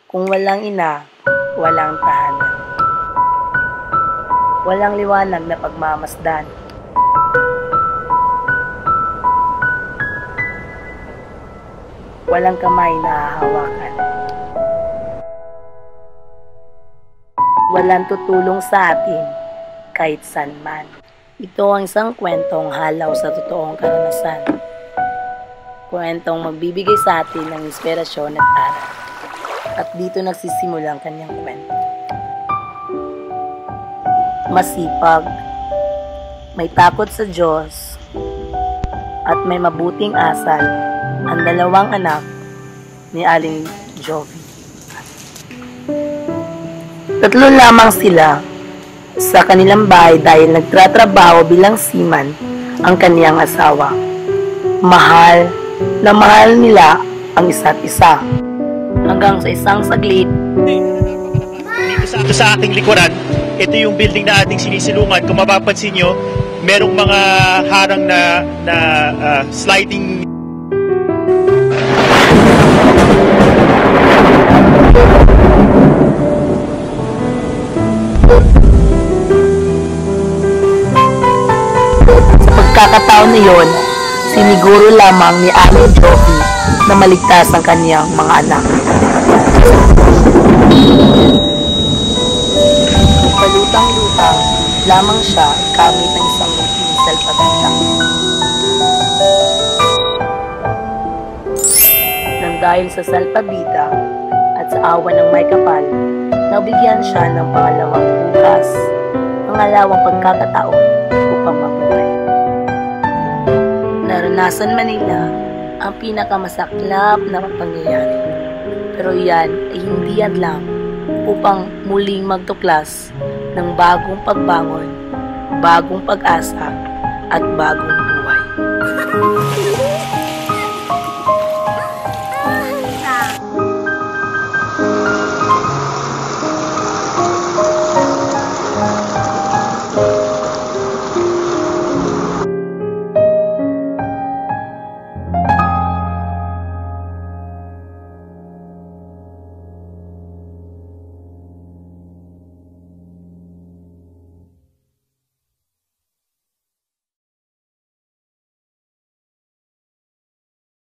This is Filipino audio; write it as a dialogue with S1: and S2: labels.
S1: Kung walang ina, walang tahanan. Walang liwanag na pagmamasdan. Walang kamay na hahawakan. Walang tutulong sa atin kahit saan man. Ito ang isang kwentong halaw sa totoong karanasan. Kwentong magbibigay sa atin ng inspirasyon at aral. At dito nagsisimula ang kanyang kwento. Masipag, may takot sa Diyos, at may mabuting asal ang dalawang anak ni Aling Jovi. Tatlo lamang sila sa kanilang bahay dahil nagtratrabaho bilang seaman ang kaniyang asawa. Mahal na mahal nila ang isa't isa. Hanggang sa isang saglit.
S2: Dito sa aking likuran, ito yung building na ating sinisilungan. Kung mapapansin nyo, merong mga harang na sliding.
S1: Sa pagkakataon na yon, siniguro lamang ni Aling Jovi na maligtas ang kaniyang mga anak. Palutang-lutang lamang siya gamit ng isang munting salbabida. Nang dahil sa salbabida at sa awa ng may kapal, nabigyan siya ng pangalawang bukas, pangalawang pagkakataon upang mabuhay. Naranasan man nila ang pinakamasaklap na pangyayari. Pero yan ay hindi hadlang upang muling magtuklas ng bagong pagbangon, bagong pag-asa, at bagong buhay.